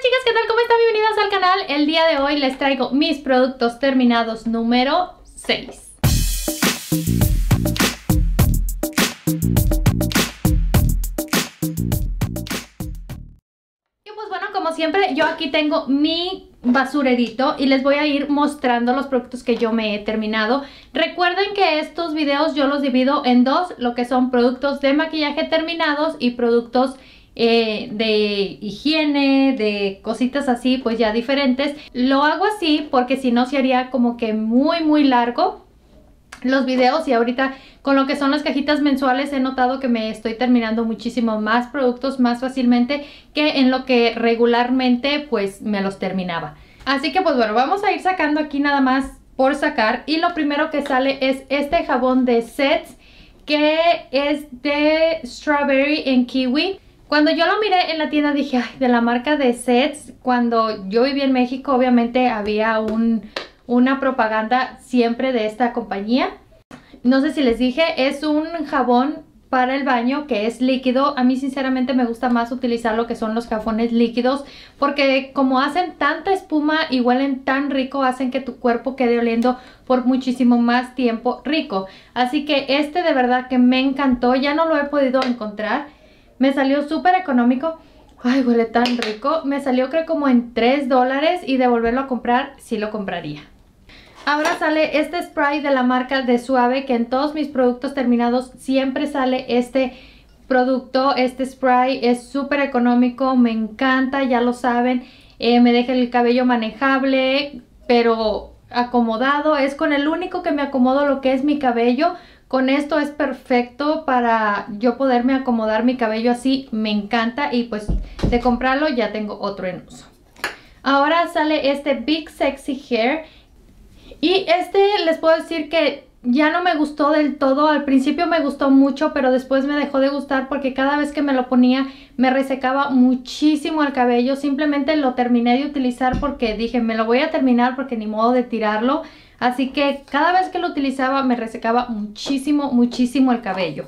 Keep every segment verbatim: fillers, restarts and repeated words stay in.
chicas, ¿qué tal? ¿Cómo están? Bienvenidas al canal. El día de hoy les traigo mis productos terminados número seis. Y pues bueno, como siempre, yo aquí tengo mi basurerito y les voy a ir mostrando los productos que yo me he terminado. Recuerden que estos videos yo los divido en dos, lo que son productos de maquillaje terminados y productos Eh, de higiene, de cositas así, pues ya diferentes. Lo hago así porque si no se haría como que muy muy largo los videos, y ahorita con lo que son las cajitas mensuales he notado que me estoy terminando muchísimo más productos más fácilmente que en lo que regularmente pues me los terminaba. Así que pues bueno, vamos a ir sacando aquí nada más por sacar, y lo primero que sale es este jabón de Sets que es de Strawberry and Kiwi. Cuando yo lo miré en la tienda dije, ay, de la marca de Sets. Cuando yo vivía en México obviamente había un, una propaganda siempre de esta compañía. No sé si les dije, es un jabón para el baño que es líquido. A mí sinceramente me gusta más utilizar lo que son los jabones líquidos, porque como hacen tanta espuma y huelen tan rico, hacen que tu cuerpo quede oliendo por muchísimo más tiempo rico. Así que este de verdad que me encantó. Ya no lo he podido encontrar. Me salió súper económico. Ay, huele tan rico. Me salió creo como en tres dólares, y de volverlo a comprar, sí lo compraría. Ahora sale este spray de la marca de Suave, que en todos mis productos terminados siempre sale este producto. Este spray es súper económico, me encanta, ya lo saben. Eh, me deja el cabello manejable, pero acomodado. Es con el único que me acomodo lo que es mi cabello. Con esto es perfecto para yo poderme acomodar mi cabello así, me encanta, y pues de comprarlo ya tengo otro en uso. Ahora sale este Big Sexy Hair, y este les puedo decir que ya no me gustó del todo. Al principio me gustó mucho, pero después me dejó de gustar porque cada vez que me lo ponía me resecaba muchísimo el cabello. Simplemente lo terminé de utilizar porque dije, me lo voy a terminar porque ni modo de tirarlo. Así que cada vez que lo utilizaba me resecaba muchísimo, muchísimo el cabello.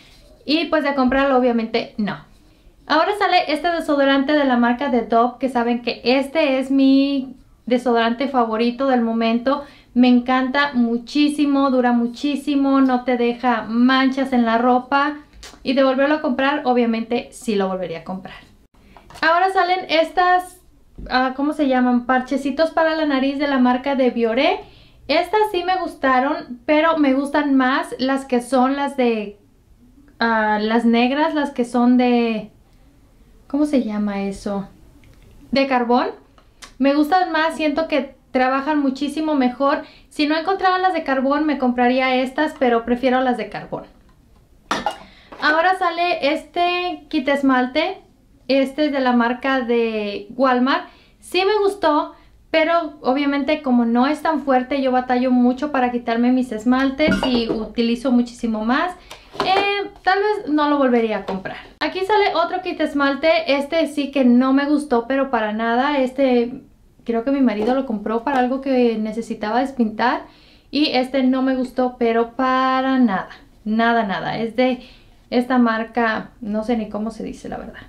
Y pues de comprarlo obviamente no. Ahora sale este desodorante de la marca de Dove, que saben que este es mi desodorante favorito del momento. Me encanta muchísimo, dura muchísimo, no te deja manchas en la ropa. Y de volverlo a comprar, obviamente sí lo volvería a comprar. Ahora salen estas, uh, ¿cómo se llaman? Parchecitos para la nariz de la marca de Bioré. Estas sí me gustaron, pero me gustan más las que son las de, uh, las negras, las que son de, ¿cómo se llama eso? De carbón. Me gustan más, siento que trabajan muchísimo mejor. Si no encontraba las de carbón me compraría estas, pero prefiero las de carbón. Ahora sale este kit esmalte, este es de la marca de Walmart. Sí me gustó, pero obviamente como no es tan fuerte, yo batallo mucho para quitarme mis esmaltes y utilizo muchísimo más. Eh, tal vez no lo volvería a comprar. Aquí sale otro kit esmalte. Este sí que no me gustó, pero para nada. Este creo que mi marido lo compró para algo que necesitaba despintar, y este no me gustó, pero para nada. Nada, nada. Es de esta marca, no sé ni cómo se dice la verdad.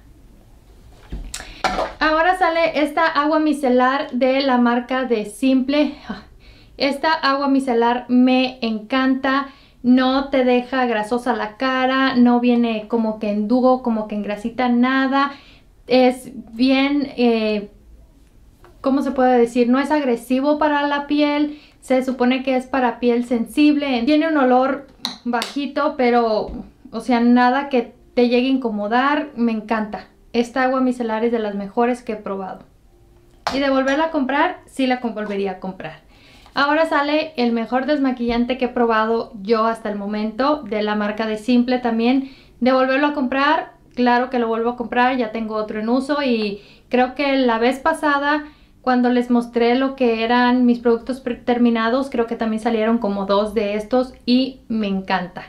Ahora sale esta agua micelar de la marca de Simple. Esta agua micelar me encanta. No te deja grasosa la cara, no viene como que en dúo, como que en grasita, nada. Es bien, eh, ¿cómo se puede decir? No es agresivo para la piel. Se supone que es para piel sensible. Tiene un olor bajito, pero, o sea, nada que te llegue a incomodar. Me encanta. Esta agua micelar es de las mejores que he probado. Y de volverla a comprar, sí la volvería a comprar. Ahora sale el mejor desmaquillante que he probado yo hasta el momento, de la marca de Simple también. De volverlo a comprar, claro que lo vuelvo a comprar, ya tengo otro en uso. Y creo que la vez pasada, cuando les mostré lo que eran mis productos terminados, creo que también salieron como dos de estos y me encanta.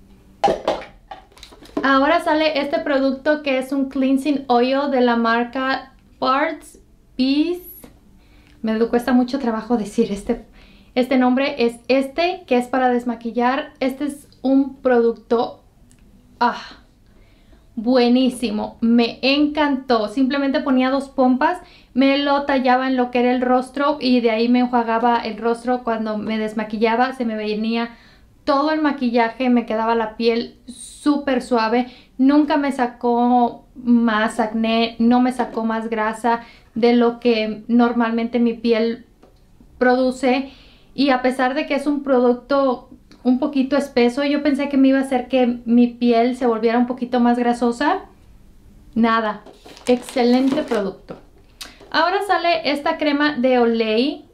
Ahora sale este producto que es un cleansing oil de la marca Burt's Bees. Me cuesta mucho trabajo decir este, este nombre. Es este, que es para desmaquillar. Este es un producto ah, buenísimo, me encantó. Simplemente ponía dos pompas, me lo tallaba en lo que era el rostro y de ahí me enjuagaba el rostro. Cuando me desmaquillaba se me venía todo el maquillaje, me quedaba la piel súper suave. Nunca me sacó más acné, no me sacó más grasa de lo que normalmente mi piel produce. Y a pesar de que es un producto un poquito espeso, yo pensé que me iba a hacer que mi piel se volviera un poquito más grasosa. Nada, excelente producto. Ahora sale esta crema de Olay,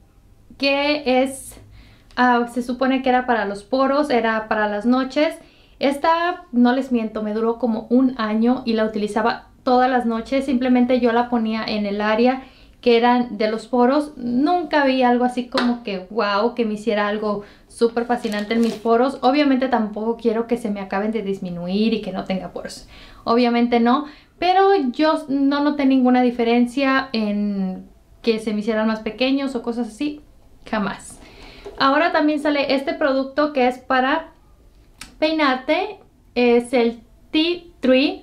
que es, uh, se supone que era para los poros, era para las noches. Esta, no les miento, me duró como un año y la utilizaba todas las noches. Simplemente yo la ponía en el área que eran de los poros. Nunca vi algo así como que wow, que me hiciera algo súper fascinante en mis poros. Obviamente tampoco quiero que se me acaben de disminuir y que no tenga poros. Obviamente no, pero yo no noté ninguna diferencia en que se me hicieran más pequeños o cosas así. Jamás. Ahora también sale este producto que es para peinarte. Es el Tea Tree,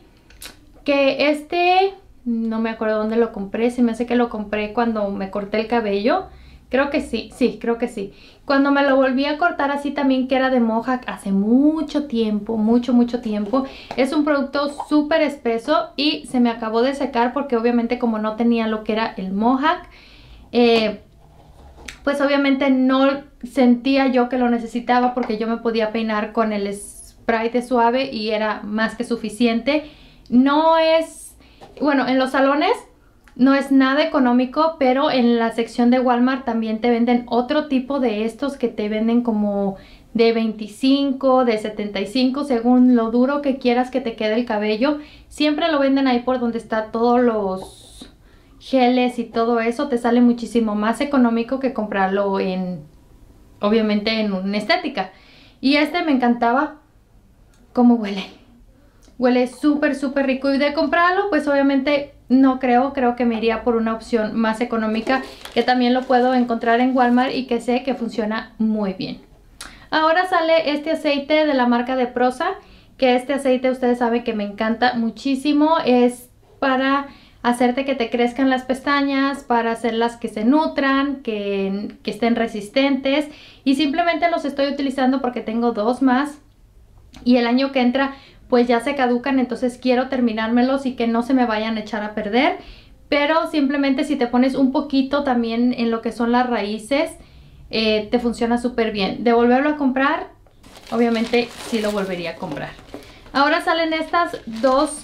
que este... no me acuerdo dónde lo compré, se me hace que lo compré cuando me corté el cabello. Creo que sí, sí, creo que sí. Cuando me lo volví a cortar así también, que era de Mohawk hace mucho tiempo, mucho, mucho tiempo. Es un producto súper espeso y se me acabó de secar porque obviamente como no tenía lo que era el Mohawk, eh, pues obviamente no sentía yo que lo necesitaba porque yo me podía peinar con el spray de suave y era más que suficiente. No es... bueno, en los salones no es nada económico, pero en la sección de Walmart también te venden otro tipo de estos que te venden como de veinticinco, de setenta y cinco, según lo duro que quieras que te quede el cabello. Siempre lo venden ahí por donde está todos los geles y todo eso. Te sale muchísimo más económico que comprarlo en, obviamente, en una estética. Y este me encantaba cómo huele. Huele súper, súper rico. Y de comprarlo, pues obviamente no creo. Creo que me iría por una opción más económica, que también lo puedo encontrar en Walmart y que sé que funciona muy bien. Ahora sale este aceite de la marca de Prosa, que este aceite ustedes saben que me encanta muchísimo. Es para hacerte que te crezcan las pestañas, para hacerlas que se nutran, que, que estén resistentes. Y simplemente los estoy utilizando porque tengo dos más. Y el año que entra pues ya se caducan, entonces quiero terminármelos y que no se me vayan a echar a perder. Pero simplemente si te pones un poquito también en lo que son las raíces, eh, te funciona súper bien. De volverlo a comprar, obviamente sí lo volvería a comprar. Ahora salen estas dos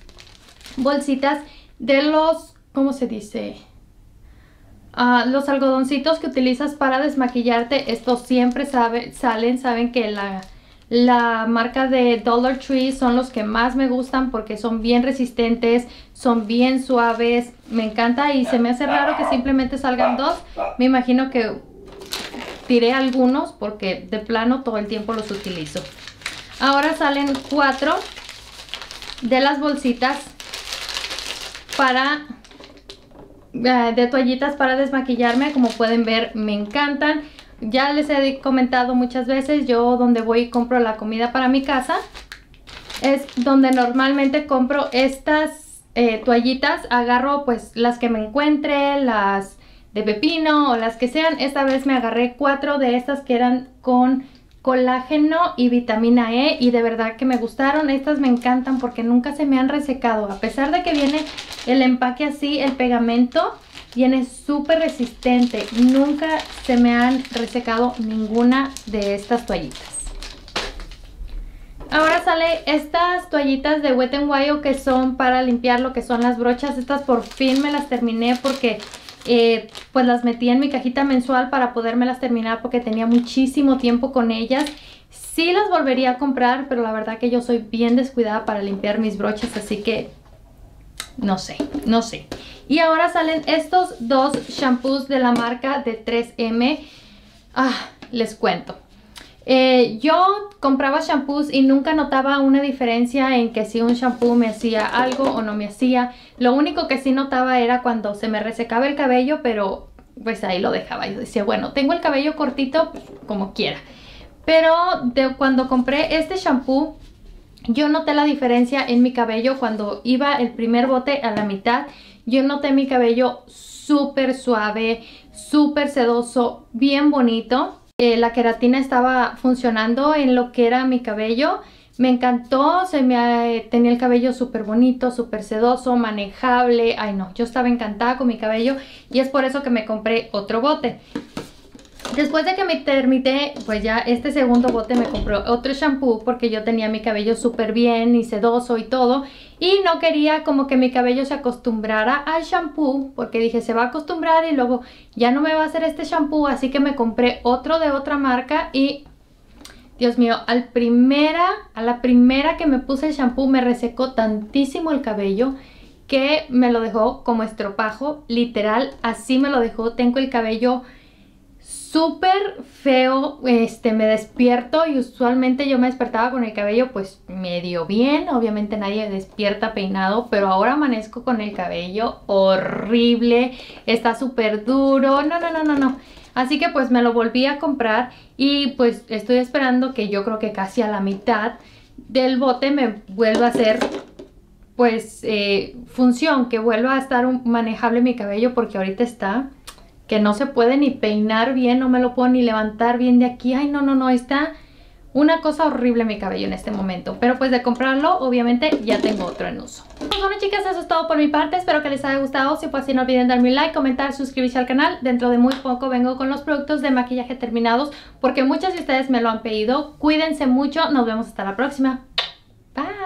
bolsitas de los, ¿cómo se dice? Uh, los algodoncitos que utilizas para desmaquillarte. Estos siempre sabe, salen, saben que la... la marca de Dollar Tree son los que más me gustan porque son bien resistentes, son bien suaves, me encanta y se me hace raro que simplemente salgan dos. Me imagino que tiré algunos porque de plano todo el tiempo los utilizo. Ahora salen cuatro de las bolsitas para uh, de toallitas para desmaquillarme. Como pueden ver, me encantan. Ya les he comentado muchas veces, yo donde voy y compro la comida para mi casa es donde normalmente compro estas eh, toallitas. Agarro pues las que me encuentre, las de pepino o las que sean. Esta vez me agarré cuatro de estas que eran con colágeno y vitamina E y de verdad que me gustaron. Estas me encantan porque nunca se me han resecado. A pesar de que viene el empaque así, el pegamento viene súper resistente. Nunca se me han resecado ninguna de estas toallitas. Ahora sale estas toallitas de Wet n Wild que son para limpiar lo que son las brochas. Estas por fin me las terminé porque eh, pues las metí en mi cajita mensual para podérmelas terminar porque tenía muchísimo tiempo con ellas. Sí las volvería a comprar, pero la verdad que yo soy bien descuidada para limpiar mis brochas, así que no sé, no sé. Y ahora salen estos dos shampoos de la marca de tres eme. Ah, les cuento. Eh, yo compraba shampoos y nunca notaba una diferencia en que si un shampoo me hacía algo o no me hacía. Lo único que sí notaba era cuando se me resecaba el cabello, pero pues ahí lo dejaba. Yo decía, bueno, tengo el cabello cortito, pues, como quiera. Pero de cuando compré este shampoo, yo noté la diferencia en mi cabello cuando iba el primer bote a la mitad. Yo noté mi cabello súper suave, súper sedoso, bien bonito. Eh, la queratina estaba funcionando en lo que era mi cabello. Me encantó, se me eh, tenía el cabello súper bonito, súper sedoso, manejable. Ay no, yo estaba encantada con mi cabello y es por eso que me compré otro bote. Después de que me terminé, pues ya este segundo bote me compró otro shampoo porque yo tenía mi cabello súper bien y sedoso y todo. Y no quería como que mi cabello se acostumbrara al shampoo porque dije se va a acostumbrar y luego ya no me va a hacer este shampoo. Así que me compré otro de otra marca y... Dios mío, al primera, a la primera que me puse el shampoo me resecó tantísimo el cabello que me lo dejó como estropajo, literal, así me lo dejó. Tengo el cabello súper feo, este, me despierto y usualmente yo me despertaba con el cabello pues medio bien, obviamente nadie despierta peinado, pero ahora amanezco con el cabello horrible, está súper duro, no, no, no, no, no. Así que pues me lo volví a comprar y pues estoy esperando que yo creo que casi a la mitad del bote me vuelva a hacer pues eh, función, que vuelva a estar un, manejable mi cabello porque ahorita está que no se puede ni peinar bien, no me lo puedo ni levantar bien de aquí. Ay no, no, no, está una cosa horrible mi cabello en este momento. Pero pues de comprarlo, obviamente ya tengo otro en uso. Pues bueno chicas, eso es todo por mi parte. Espero que les haya gustado. Si fue así, no olviden darme un like, comentar, suscribirse al canal. Dentro de muy poco vengo con los productos de maquillaje terminados porque muchas de ustedes me lo han pedido. Cuídense mucho. Nos vemos hasta la próxima. Bye.